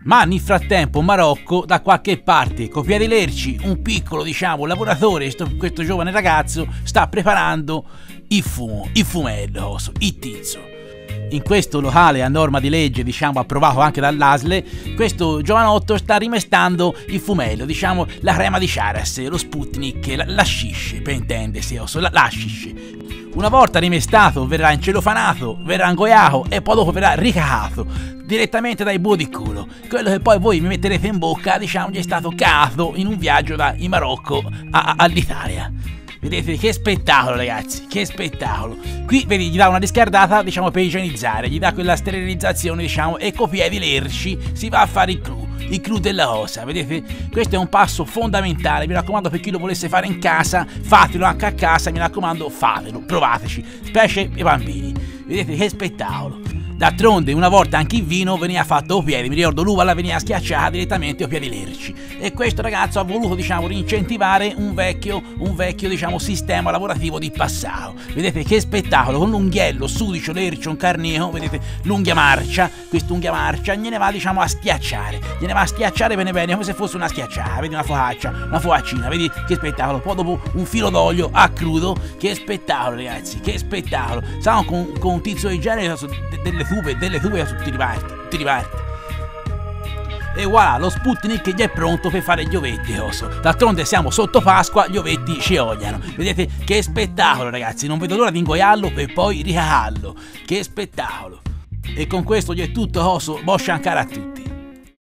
Ma nel frattempo Marocco, da qualche parte, con piedi lerci, un piccolo, diciamo, lavoratore, questo giovane ragazzo, sta preparando il fumello, il tizzo. In questo locale a norma di legge, diciamo, approvato anche dall'ASL, questo giovanotto sta rimestando il fumello, diciamo, la crema di Charas, lo Sputnik, la scisce, per intendersi, la scisce. Una volta rimestato verrà incelofanato, verrà ingoiato e poi dopo verrà ricacato direttamente dai buoi di culo. Quello che poi voi mi metterete in bocca, diciamo, gli è stato cato in un viaggio da in Marocco all'Italia. Vedete che spettacolo, ragazzi, che spettacolo. Qui vedi, gli dà una riscaldata, diciamo, per igienizzare, gli dà quella sterilizzazione, diciamo, e con piedi lerci si va a fare il clou della cosa. Vedete, questo è un passo fondamentale, mi raccomando, per chi lo volesse fare in casa, fatelo anche a casa, mi raccomando, fatelo, provateci, specie i bambini. Vedete che spettacolo. D'altronde una volta anche il vino veniva fatto a piedi, mi ricordo l'uva la veniva schiacciata direttamente a piedi lerci, e questo ragazzo ha voluto, diciamo, rincentivare un vecchio diciamo, sistema lavorativo di passato. Vedete che spettacolo, con l'unghiello sudicio, lercio, un carneo, vedete l'unghia marcia, quest'unghia marcia gliene va, diciamo, a schiacciare, bene bene, come se fosse una schiacciata, vedi, una focaccina, vedi che spettacolo. Poi dopo un filo d'olio a crudo, che spettacolo, ragazzi, che spettacolo. Stiamo con un tizio di genere, delle tube da tutti i parti. E voilà, lo Sputnik gli è pronto per fare gli ovetti, osso. D'altronde siamo sotto Pasqua, gli ovetti ci ogliano. Vedete che spettacolo, ragazzi, non vedo l'ora di ingoiarlo per poi ricacarlo. Che spettacolo. E con questo gli è tutto, osso, boscia ancora a tutti.